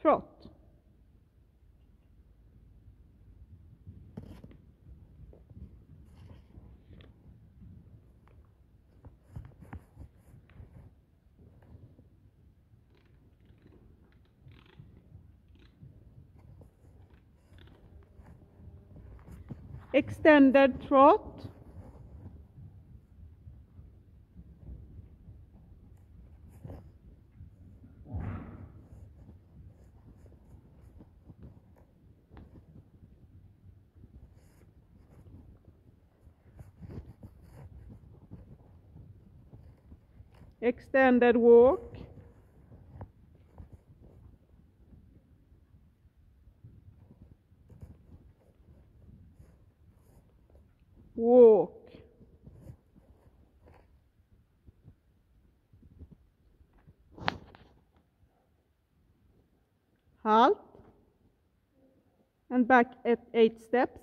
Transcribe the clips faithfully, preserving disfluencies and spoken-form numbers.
trot. Extended trot. Extended walk. Walk. Halt. And back at eight steps.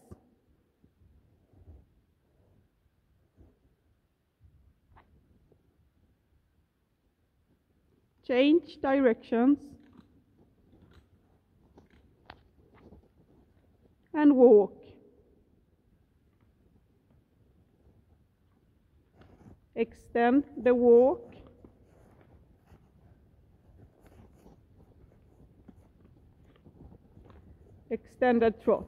Change directions. And walk. Extend the walk. Extended trot.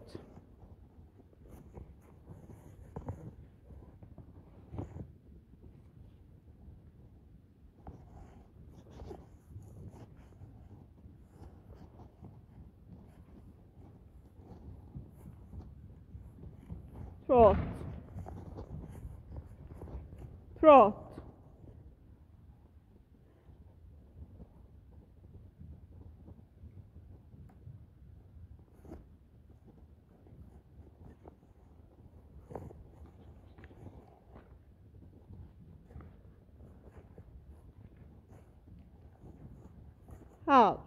Trot. Trot. Halt.